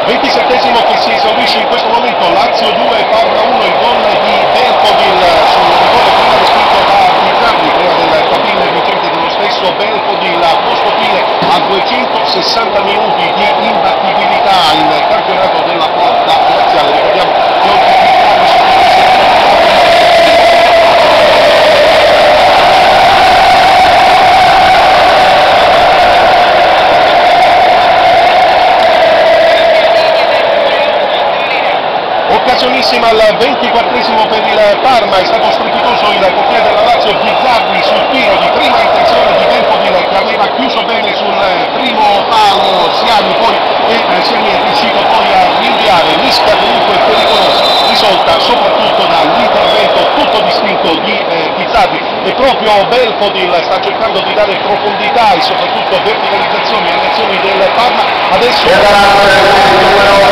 27esimo che si esaurisce in questo momento, Lazio 2, Parma 1, il gol di Belfodil sul rigore prima respinto da Bizzarri, prima del tap-in vincente dello stesso Belfodil, ha posto fine a 260 minuti di imbattibilità in campionato della quarta laziale. Ricordiamo che oggi occasionissima al 24esimo per il Parma, è stato strepitoso il portiere della Lazio Bizzarri sul tiro di prima intenzione di Belfodil che aveva chiuso bene sul primo palo Siani, poi Siani è riuscito poi a rinviare, mischia comunque pericolosa risolta soprattutto dall'intervento tutto distinto di Bizzarri, e proprio Belfodil sta cercando di dare profondità e soprattutto verticalizzazione alle azioni del Parma. Adesso